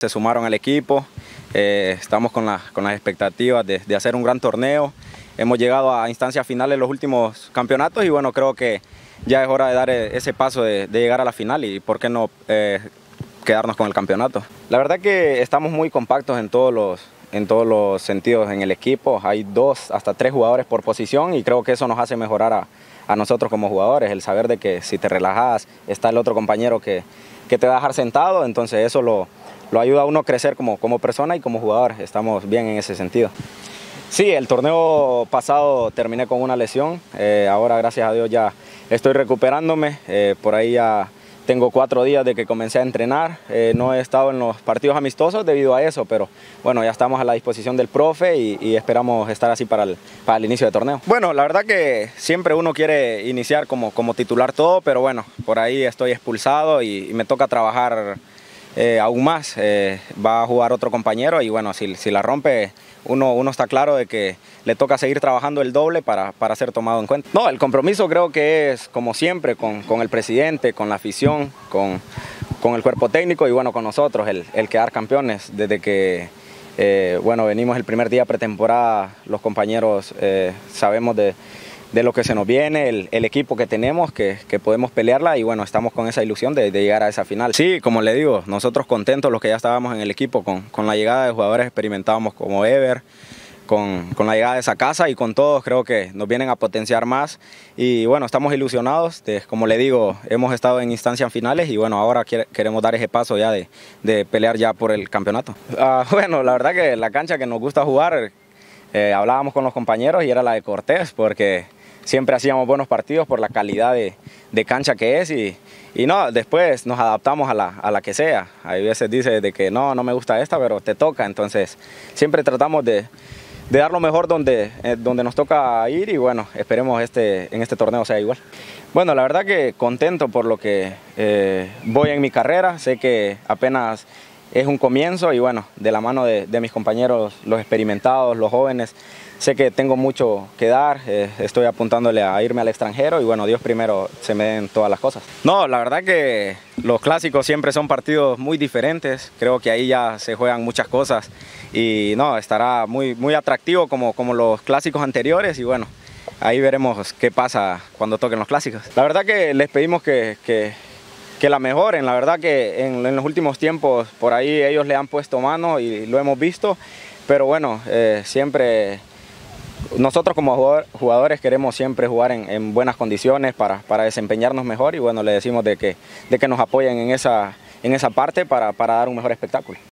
se sumaron al equipo. Estamos con las expectativas de hacer un gran torneo. Hemos llegado a instancias finales en los últimos campeonatos y bueno, creo que ya es hora de dar ese paso de llegar a la final y por qué no quedarnos con el campeonato. La verdad que estamos muy compactos en todos los sentidos en el equipo. Hay 2 hasta 3 jugadores por posición y creo que eso nos hace mejorar a nosotros como jugadores, el saber de que si te relajas está el otro compañero que te va a dejar sentado, entonces eso lo ayuda a uno a crecer como persona y como jugador. Estamos bien en ese sentido. Sí, el torneo pasado terminé con una lesión, ahora gracias a Dios ya estoy recuperándome, por ahí ya tengo 4 días de que comencé a entrenar, no he estado en los partidos amistosos debido a eso, pero bueno, ya estamos a la disposición del profe y esperamos estar así para el inicio del torneo. Bueno, la verdad que siempre uno quiere iniciar como titular todo, pero bueno, por ahí estoy expulsado y me toca trabajar aún más. Va a jugar otro compañero y bueno, si la rompe, uno está claro de que le toca seguir trabajando el doble para ser tomado en cuenta. No, el compromiso creo que es como siempre con el presidente, con la afición, con el cuerpo técnico y bueno, con nosotros, el quedar campeones. Desde que bueno, venimos el primer día pretemporada, los compañeros sabemos de lo que se nos viene, el equipo que tenemos, que podemos pelearla y bueno, estamos con esa ilusión de llegar a esa final. Sí, como le digo, nosotros contentos los que ya estábamos en el equipo con la llegada de jugadores experimentados como Ever, con la llegada de esa casa y con todos creo que nos vienen a potenciar más y bueno, estamos ilusionados, como le digo, hemos estado en instancias finales y bueno, ahora queremos dar ese paso ya de pelear ya por el campeonato. Bueno, la verdad que la cancha que nos gusta jugar, hablábamos con los compañeros y era la de Cortés porque siempre hacíamos buenos partidos por la calidad de cancha que es y no, después nos adaptamos a la que sea. Hay veces dice de que no me gusta esta, pero te toca, entonces siempre tratamos de dar lo mejor donde nos toca ir y bueno, esperemos en este torneo sea igual. Bueno, la verdad que contento por lo que voy en mi carrera, sé que apenas es un comienzo y bueno, de la mano de mis compañeros, los experimentados, los jóvenes, sé que tengo mucho que dar, estoy apuntándole a irme al extranjero y bueno, Dios primero se me den todas las cosas. No, la verdad que los clásicos siempre son partidos muy diferentes, creo que ahí ya se juegan muchas cosas y no, estará muy atractivo como los clásicos anteriores y bueno, ahí veremos qué pasa cuando toquen los clásicos. La verdad que les pedimos que la mejoren, la verdad que en los últimos tiempos por ahí ellos le han puesto mano y lo hemos visto, pero bueno, siempre nosotros como jugadores queremos siempre jugar en buenas condiciones para desempeñarnos mejor y bueno, le decimos de que nos apoyen en esa parte para dar un mejor espectáculo.